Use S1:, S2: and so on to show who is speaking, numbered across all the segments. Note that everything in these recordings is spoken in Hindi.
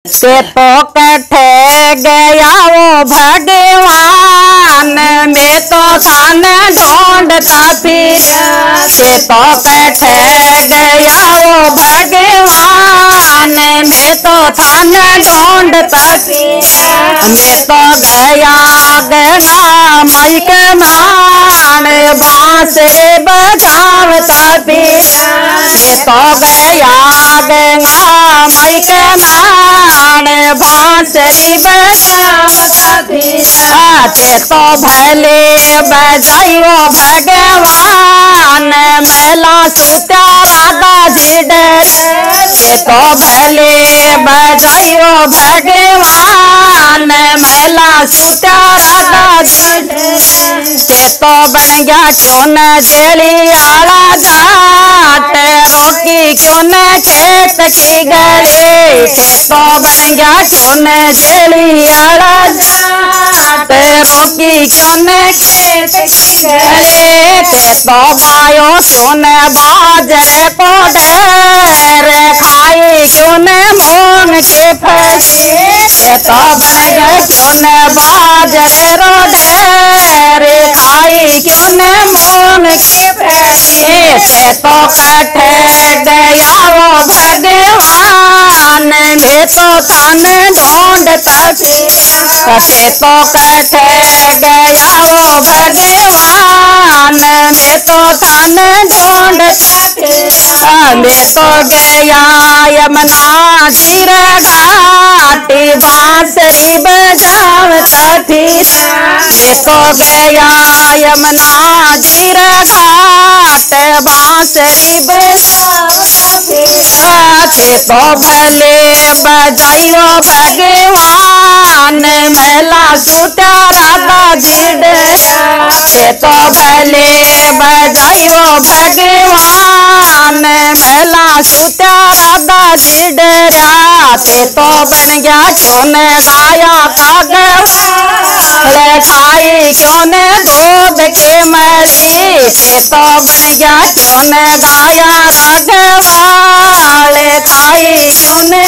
S1: से तो कठे गया वो भगवान में तो थान ढूंढता फिरा। से तो कठे गया वो भगवान में तो थान ढूंढता फिरा। मैं तो गया गंगा माई के मान बांसुरी बजावता फिरा। मैं तो गया गंगा माई के मान बांसुरी बजावता फिरा। ते तो भले बजाइयो भगवान मेला सुता राधा जी डरे। ते तो भले बजाइयो भगवान मेला सुता राधा जी डरे। ते तो बन गया क्यों न जेली आला जाट रोकी क्यों न खेत की गली। ते तो बन गया क्यों न जेली आला जाट रोकी क्यों न खेत की गली। ते तो गायो क्यों न बाजरे को ढेर खाई क्यों न मूंग की फली। ते तो बन गया क्यों न बाजरे रो ढेर खाई क्यों न मूंग की फली। ते तो कठे गया वो भगवान में तो थान ढूंढता फिरा। ते तो कठे गया वो भगवान में तो थान ढूंढता फिरा। मैं तो गया यमुना जीर घाटी बांसुरी बजावता फिरा। मैं तो गया यमुना जीर घाट बांसुरी बजावता फिरा। ते तो भले बजाइयो भगवान मेला सुता राधा जी डरे। ते तो भले बजाइयो भगवान मेला सुता राधा जी डरा। ते तो बन गया क्यों न गाया कागवाले खाई क्यों न दूध की मरी। ते तो बन गया क्यों न गाया राघवाले खाई क्यों न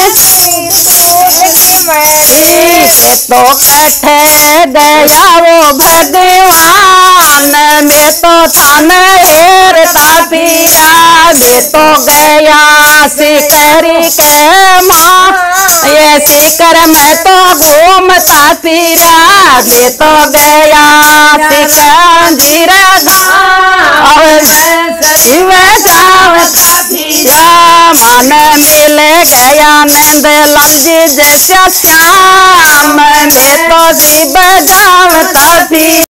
S1: से तो कठे गया वो भगवान में तो थान हेरता फिरा। मैं तो गया शिकारी के माँ ये शिकर में तो घूमता फिरा। मैं तो गया सिकंदर मन मिल गया नंद लाल जी जैसा श्याम में तो जी बजावता फिरा।